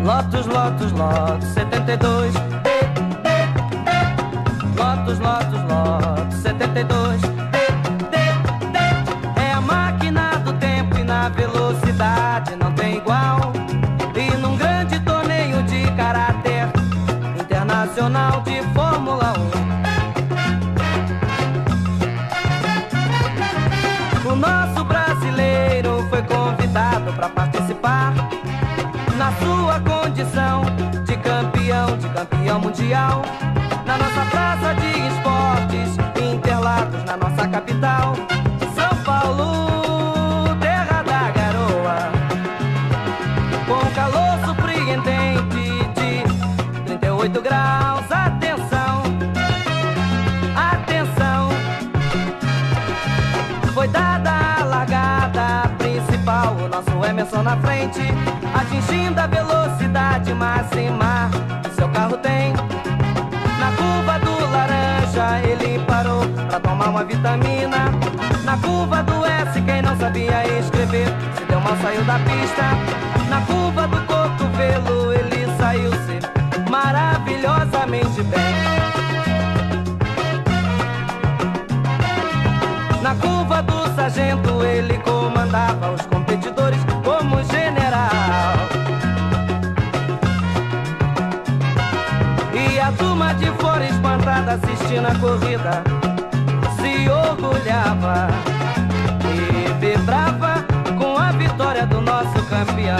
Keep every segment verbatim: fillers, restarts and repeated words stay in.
Lotus, Lotus, Lotus, setenta e dois. Lotus, Lotus, Lotus, setenta e dois. É a máquina do tempo e na velocidade não tem igual. E num grande torneio de caráter internacional de Fórmula um, o nosso brasileiro foi convidado para participar na sua condição de campeão, de campeão mundial, na nossa praça de esportes, Interlagos, na nossa capital, São Paulo, terra da garoa, com calor surpreendente de trinta e oito graus. Atenção, atenção, foi dada a largada principal, o nosso Emerson na frente, atingindo a velocidade máxima que seu carro tem. Na curva do laranja ele parou pra tomar uma vitamina. Na curva do S, quem não sabia escrever se deu mal, saiu da pista. Na curva do cotovelo ele saiu-se maravilhosamente bem. Na curva do sargento ele comandava os competidores como general. E a turma de fora espantada assistindo a corrida se orgulhava e vibrava com a vitória do nosso campeão.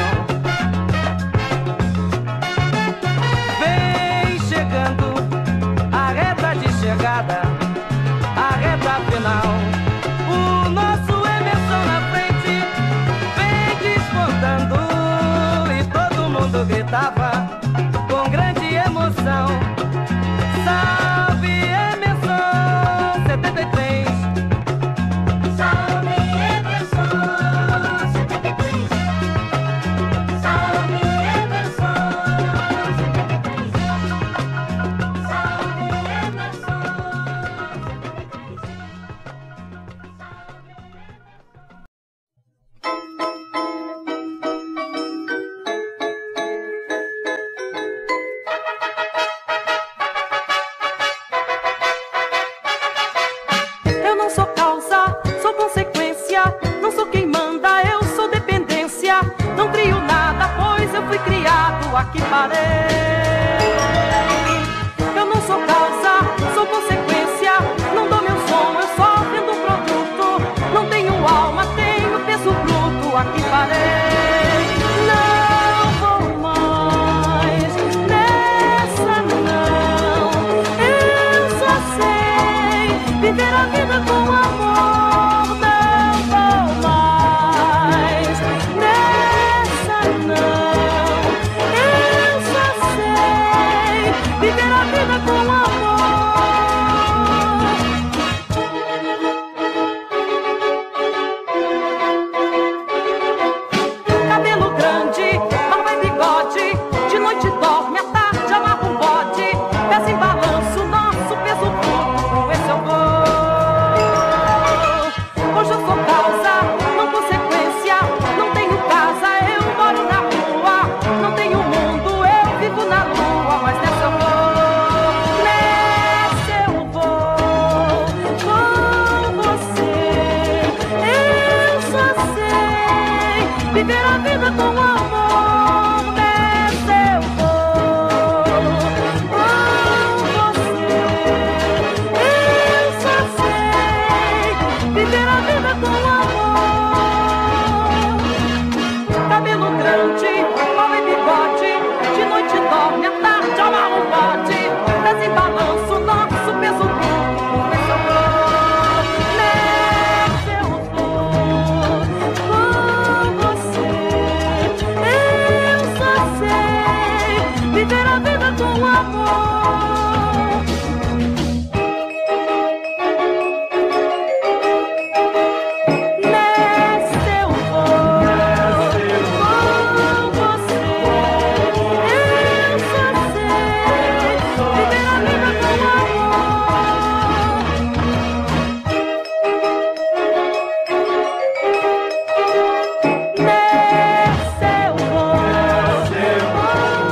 Vem chegando a reta de chegada, a reta final. O nosso Emerson na frente vem despontando e todo mundo gritava com grande emoção: salve Emerson, setenta e três. Salve Emerson, setenta e três. Salve Emerson, setenta e três. Salve Eu não sou causa, sou consequência. Não sou quem manda, eu sou dependência. Não crio nada, pois eu fui criado, aqui parei. Eu não sou causa, sou consequência. Não dou meu som, eu só vendo produto. Não tenho alma, tenho peso bruto, aqui parei. Não vou mais nessa, não. Eu só sei viver a vida com amor. Não vou mais nessa, não. Eu só sei viver a vida com amor. Cabelo grande, barba e bigode, de noite dorme, à tarde amarra um bode. Peça em balanço, nosso peso bruto, com esse eu vou. Hoje eu sou causa, não consequência. Não tenho casa, eu moro na rua. Não tenho mundo, eu vivo na lua. Mas nessa eu vou, nessa eu vou com você. Eu só sei viver a vida com amor. Nessa eu vou com você. Eu só sei viver a vida com amor. Cabelo grande, barba e bigode, de noite dorme, à tarde amarra um bode. Desce em balanço, nosso peso bruto, com esse eu vou. Nessa eu vou com você. Eu só sei viver a vida com amor. Nessa eu vou com você. Eu só sei viver a vida com amor. Nessa eu vou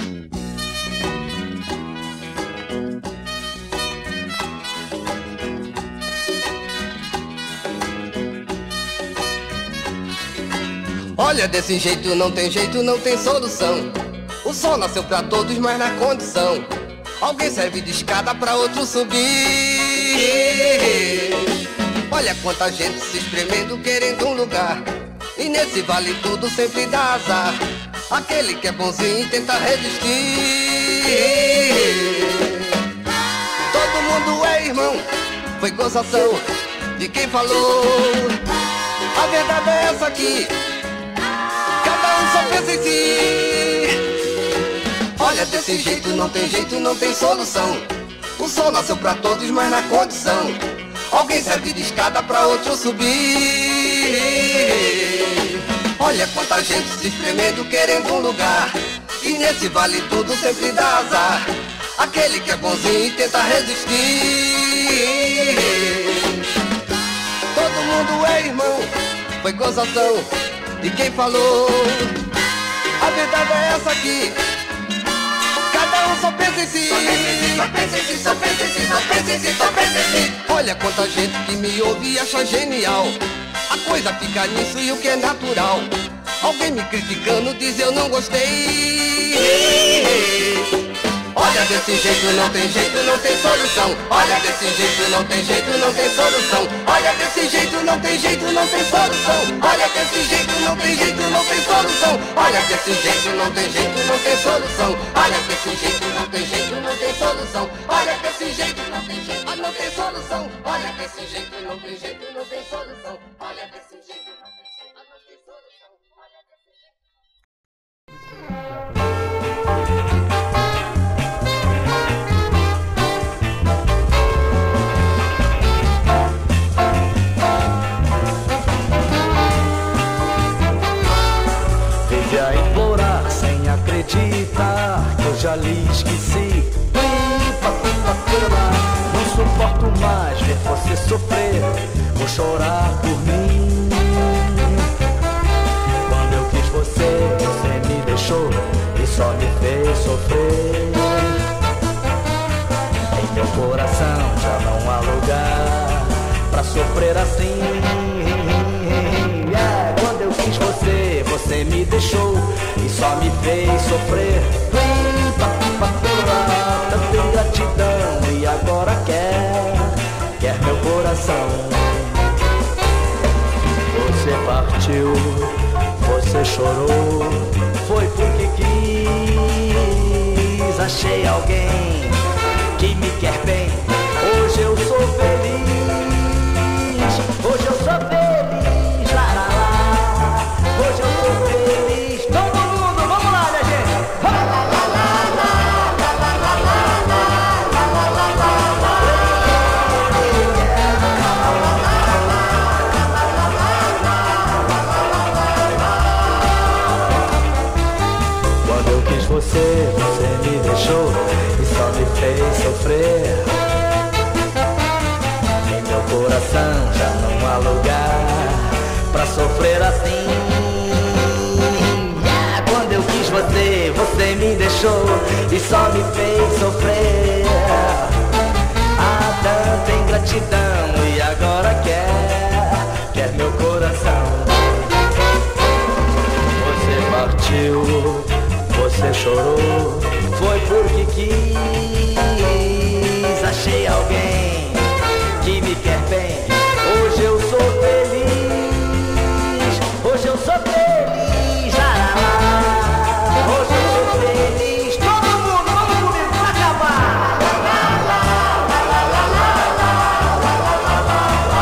Olha, desse jeito não tem jeito, não tem solução. O sol nasceu pra todos, mas na condição alguém serve de escada pra outro subir. Olha quanta gente se espremendo querendo um lugar, e nesse vale tudo sempre dá azar. Aquele que é bonzinho tenta resistir. Todo mundo é irmão, foi gozação de quem falou. A verdade é essa aqui, cada um só pensa em si. Olha, desse jeito não tem jeito, não tem solução. O sol nasceu pra todos, mas na condição alguém serve de escada pra outro subir. Olha quanta gente se espremendo querendo um lugar, e nesse vale tudo sempre dá azar. Aquele que é bonzinho tenta resistir. Todo mundo é irmão, foi gozação de quem falou. A verdade é essa aqui, cada um só pensa em si. Só pensa em si, só pensa em si, só pensa em si, só pensa em si. Olha quanta gente que me ouve e acha genial. A coisa fica nisso e o que é natural. Alguém me criticando diz eu não gostei. Olha, desse jeito não tem jeito, não tem solução. Olha, desse jeito não tem jeito, não tem solução. Olha, desse jeito não tem jeito, não tem solução. Olha, desse jeito não tem jeito, não tem solução. Olha, desse jeito não tem jeito, não tem solução. Olha, desse jeito não tem jeito, não tem solução. Olha, desse jeito não tem jeito, não tem solução. Olha, desse jeito não tem jeito, não tem solução. Olha, desse jeito não tem jeito, não tem solução. Olha, desse jeito. Vive a implorar sem acreditar que eu já lhe esqueci. Não suporto mais ver você sofrer ou chorar por mim. Quando eu quis você, você me deixou e só me fez sofrer. Em meu coração já não há lugar pra sofrer assim. Yeah. Quando eu quis você, você me deixou e só me fez sofrer. Tanta ingratidão e agora quer, quer meu coração. Você partiu, você chorou, foi porque quis. Achei alguém que me quer bem, hoje eu sou feliz. Hoje eu sou feliz, lá, lá, lá. Hoje eu sou feliz. Todo mundo, vamos lá, minha gente. Lá, lá, lá, lá, lá, lá, lá, lá, lá, lá, lá, lá, lá, lá. Quando eu quis você, você me deixou e só me fez sofrer. Em meu coração já não há lugar pra sofrer assim. Yeah. Quando eu quis você, você me deixou e só me fez sofrer. Há tanta ingratidão e agora quer, quer meu coração. Você partiu, você chorou, foi porque quis. Achei alguém que me quer bem, hoje eu sou feliz. Hoje eu sou feliz, lá, lá, lá. Hoje eu sou feliz. Todo mundo, vamos comigo pra acabar. Lá, lá, lá, lá, lá, lá, lá, lá, lá, lá, lá, lá.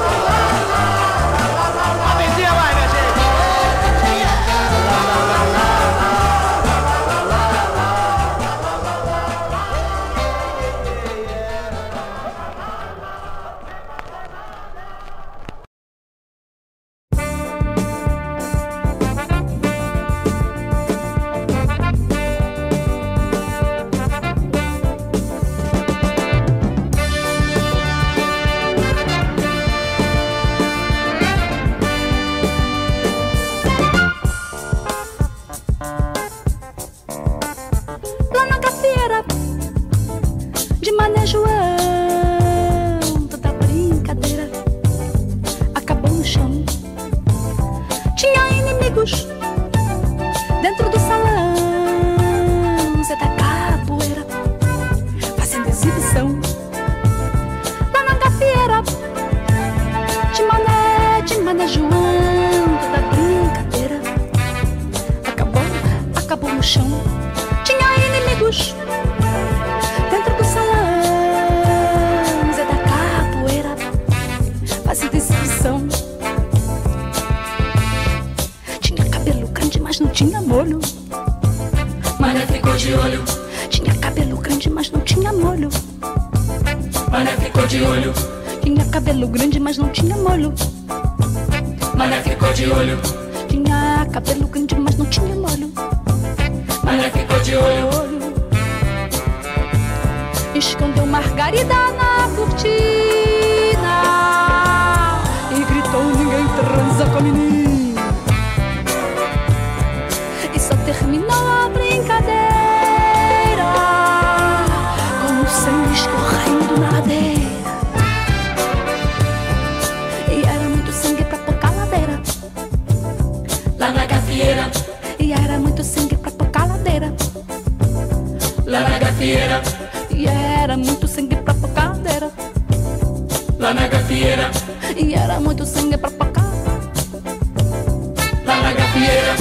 A vizinha vai, minha gente. Lá, lá, lá, lá. inimigos. Dentro do salão, Zé da Capoeira, fazendo exibição. Lá na gafieira, de mané, de mané João, toda brincadeira. Acabou, acabou no chão. Tinha inimigos. Dentro do salão, Zé da Capoeira, fazendo exibição. Tinha cabelo grande, mas não tinha molho. Mané ficou de olho. Tinha cabelo grande, mas não tinha molho. Mané ficou de olho. Tinha cabelo grande, mas não tinha molho. Mané ficou de olho. Tinha cabelo grande, mas não tinha molho. Mané ficou de olho. Escondeu Margarida na cortina e gritou: ninguém transa com a menina. E só terminou a brincadeira com o sangue escorrendo na ladeira. E era muito sangue pra pouca ladeira. Lá na gafieira. E era muito sangue pra pouca ladeira. Lá na gafieira. E era muito sangue pra pouca ladeira. Lá na gafieira. E era muito sangue pra pouca. Lá na gafieira.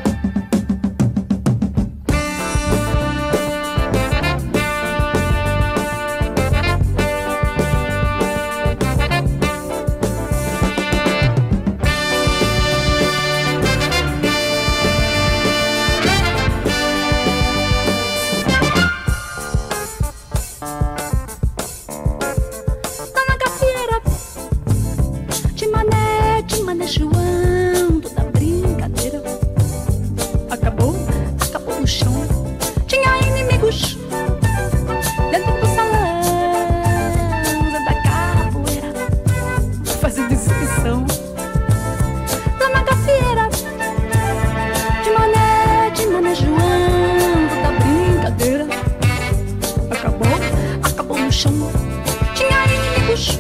João, toda brincadeira. Acabou, acabou no chão. Tinha inimigos. Dentro do salão, Zé da Capoeira, fazendo exibição. Lá na gafieira, de mané, de mané João, toda brincadeira. Acabou, acabou no chão. Tinha inimigos.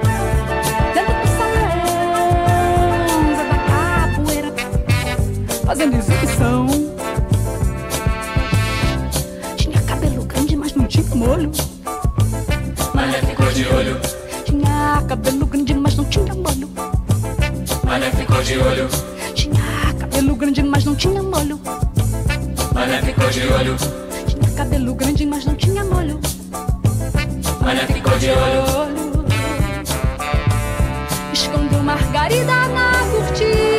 Fazendo exibição. Tinha cabelo grande, mas não tinha molho. Mané ficou de olho. Tinha cabelo grande, mas não tinha molho. Mané ficou de olho. Tinha cabelo grande, mas não tinha molho. Mané ficou de olho. Tinha cabelo grande, mas não tinha molho. Mané ficou de olho. Escondeu Margarida na cortina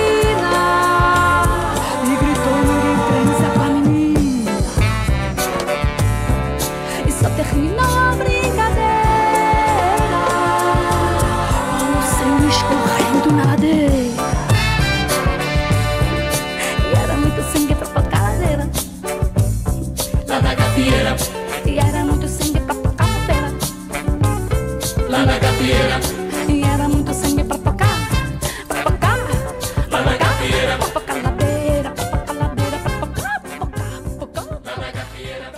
e gritou: ninguém transa com a menina. E só terminou a brincadeira com o sangue escorrendo na ladeira. E era muito sangue pra pouca ladeira. Lá na gafieira. E era muito sangue pra pouca ladeira. Lá na gafieira. E era muito sangue pra pouca, pra pouca, Lá na gafieira. pra pouca ladeira, pra pouca ladeira, pra pouca, pra pouca, pra pouca. Lá na gafieira.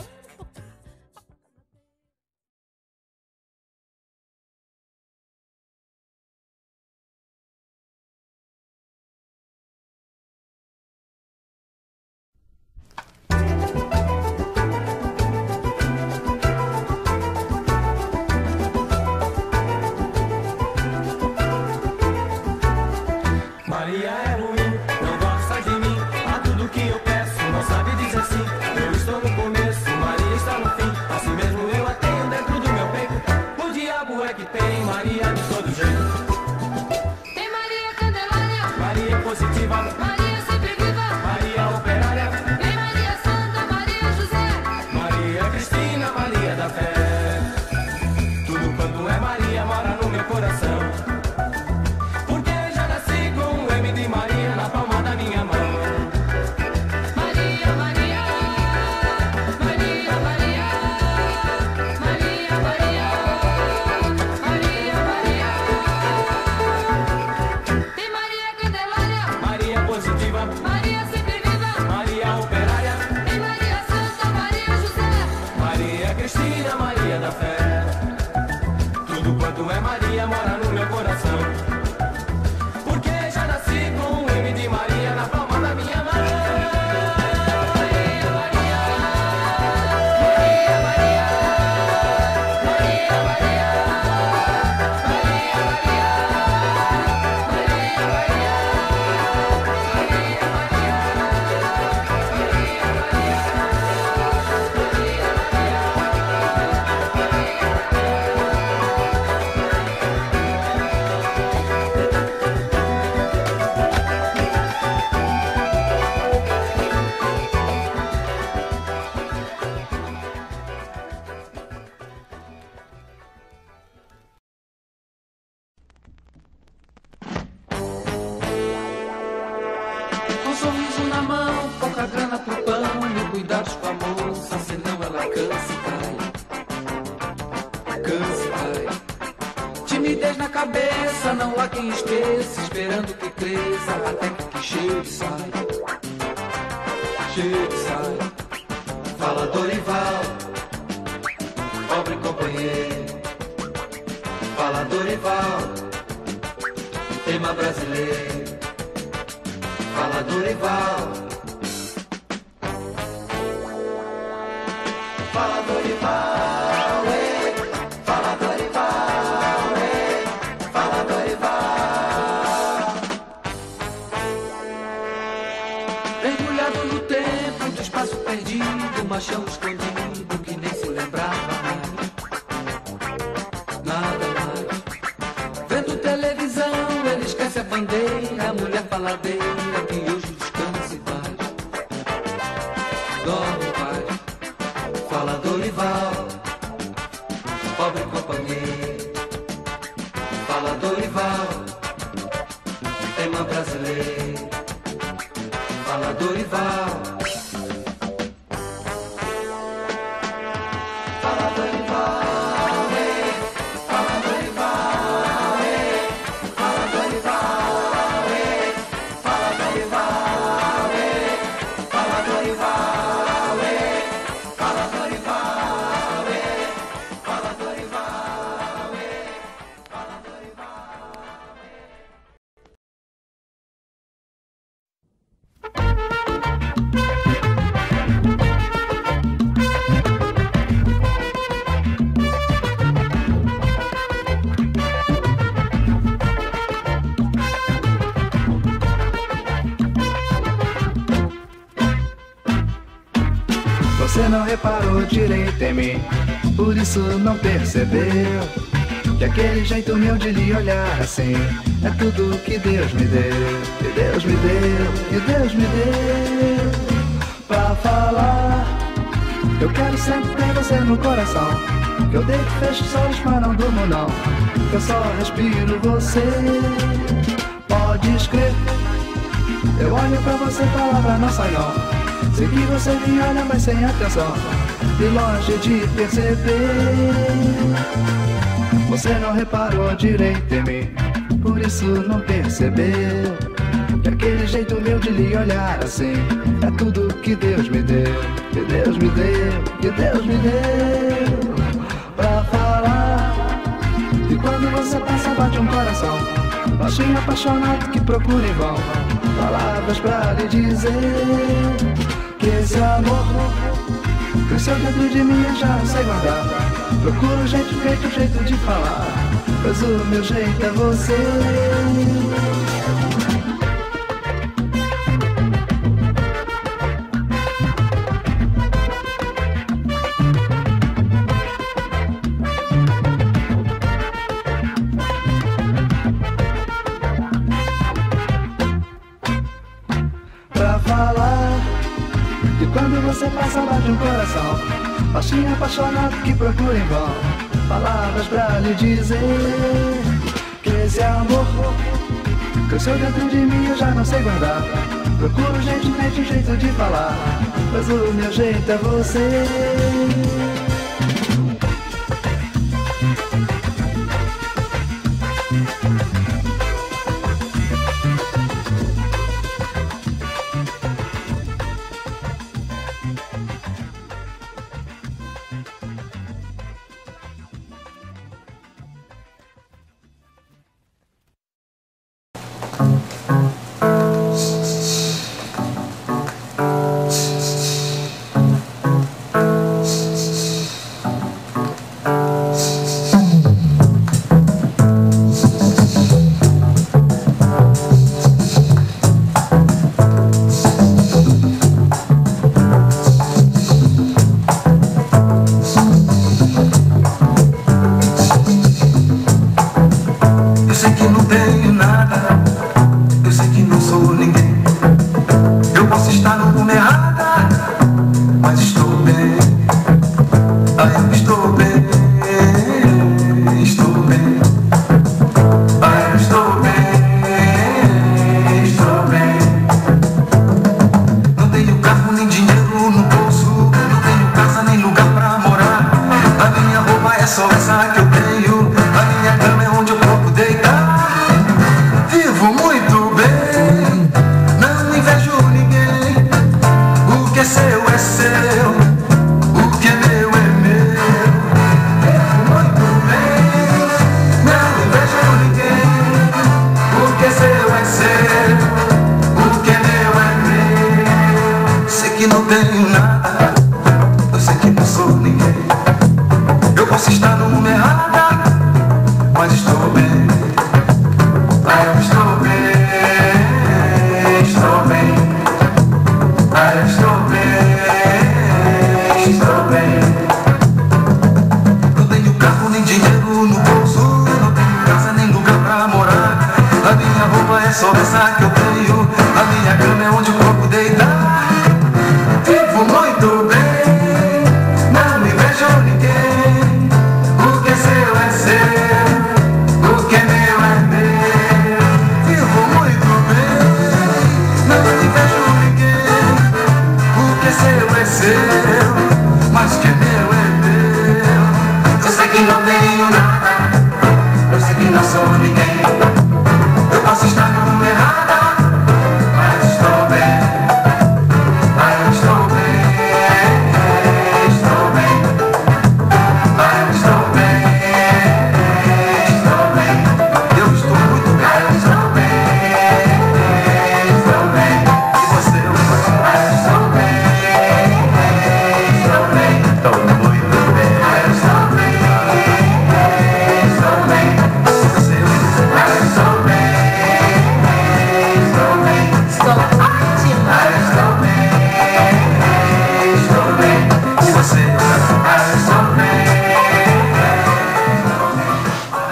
Maria é ruim, não gosta de mim. A tudo que eu peço, não sabe dizer sim. Eu estou no começo, Maria está no fim. Assim mesmo eu a tenho dentro do meu peito. O diabo é que tem Maria de todo jeito. Tem Maria Candelária, Maria positiva, Maria sempre viva, Maria operária, tem Maria Santa, Maria José, Maria Cristina, Maria da fé. Tudo quanto é Maria mora no meu coração. Porque já nasci com um M de Maria. cuidados com a moça, senão ela cansa e vai. Cansa e vai. Timidez na cabeça, não há quem esqueça, esperando que cresça, até que, que cheio de sai. Cheio de sai. Fala Dorival, pobre companheiro. Fala Dorival, tema brasileiro. Fala Dorival. Fala Dorival, ei. Fala Dorival, ei. Fala Dorival. Mergulhado no tempo do espaço perdido, machão escondido que nem se lembrava mais. Nada mais. Vendo televisão, ele esquece a bandeira, a mulher faladeira que hoje descansa e vai. Dorme em paz. Fala Dorival, pobre companheiro. Fala Dorival, tema brasileiro. Fala Dorival. Fala Dorival, ei. Fala Dorival, ei. Fala Dorival, ei. Fala Dorival, ei. Fala Dorival, ei. Fala Dorival, ei. Fala Dorival, ei. Fala Você não reparou direito em mim, por isso não percebeu que aquele jeito meu de lhe olhar assim é tudo que Deus me deu, que Deus me deu, que Deus me deu pra falar. Eu quero sempre ter você no coração, que eu deito, fecho os olhos, mas não durmo não, que eu só respiro você. Pode crer, eu olho pra você, palavra não sai não. Sei que você me olha, mas sem atenção, e longe de perceber. Você não reparou direito em mim, por isso não percebeu que aquele jeito meu de lhe olhar assim é tudo que Deus me deu, que Deus me deu, que Deus me deu pra falar. E quando você passa bate um coração, baixinho apaixonado que procura em vão palavras pra lhe dizer que esse amor cresceu dentro de mim e já não sei guardar. Procuro um jeito feito, um jeito de falar, pois o meu jeito é você. Pra falar, e quando você passa bate um coração, baixinho apaixonado que procura em vão palavras pra lhe dizer que esse amor cresceu dentro de mim e eu já não sei guardar. Procuro um jeito, um jeito de falar, mas o meu jeito é você. seu, o que é meu é meu. Sei que não tenho nada, eu sei que não sou ninguém. Eu posso estar no mundo errada, mas estou bem. Ah, eu estou bem, estou bem. Ah, eu estou bem, estou bem. Não tenho carro nem dinheiro no bolso, não tenho casa nem lugar pra morar. A minha roupa é só essa que eu tenho, a minha cama é onde o corpo deita. Vivo muito bem, não me vejo ninguém. O que é seu é seu, o que é meu é meu. Vivo muito bem, não me vejo ninguém. O que é seu é seu, mas o que é meu é meu. Eu sei que não tenho nada, eu sei que não sou ninguém. Eu posso estar no mundo errada, mas estou bem. Ah, eu estou bem, estou bem. Ah, eu estou bem, estou bem. Eu estou muito bem. Ah, eu estou bem, estou bem. E você? Ah, eu estou bem, estou bem. Estou muito bem. Ah, eu estou bem, estou bem. E você? Ah, eu estou bem, estou bem. Estou ótima. Ah, eu estou bem, estou bem. E você? Ah, eu estou bem, estou bem.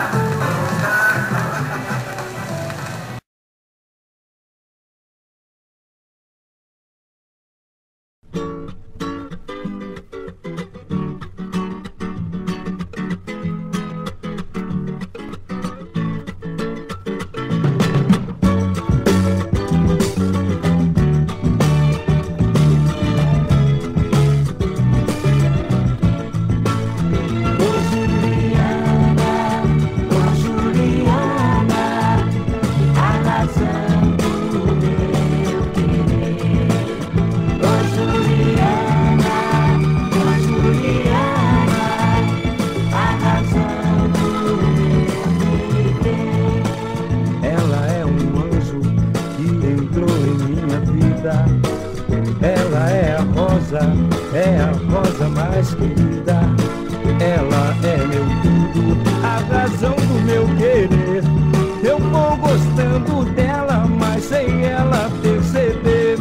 Ela é um anjo que entrou em minha vida. Ela é a rosa, é a rosa mais querida. Ela é meu tudo, a razão do meu querer. Eu vou gostando dela, mas sem ela perceber.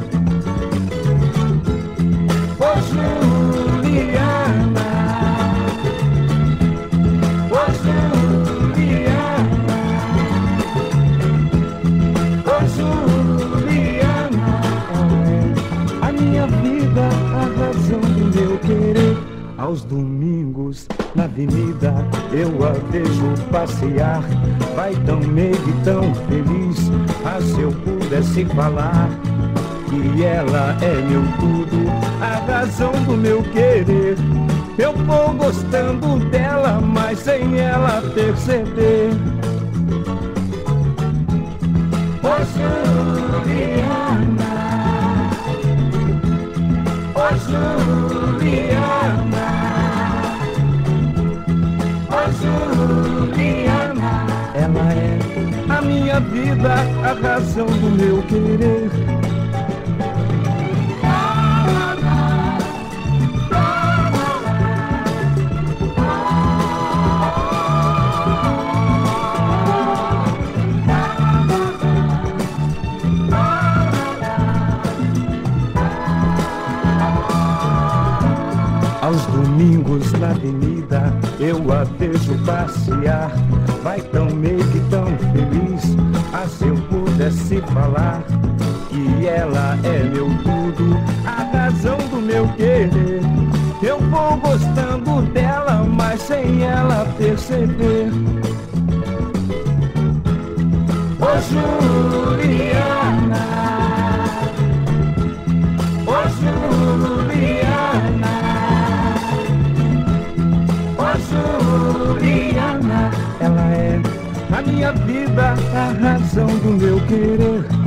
Ô Juliana, ô Juliana, ô Juliana, a minha vida, a razão do meu querer. Aos domingos, na avenida, eu a vejo passear. Vai tão meiga e tão feliz. Ah, se eu pudesse falar que ela é meu tudo, a razão do meu querer. Eu vou gostando dela, mas sem ela perceber. Ô Juliana, ô Juliana, ô Juliana. Ela é a minha vida, a razão do meu querer. Aos domingos na avenida eu a vejo passear. Vai tão meiga e tão feliz. Ah, se eu pudesse falar que ela é meu tudo, a razão do meu querer. Eu vou gostando dela, mas sem ela perceber. Ô Juliana, ô Juliana, ô Juliana. Ela é a minha vida, a razão do meu querer.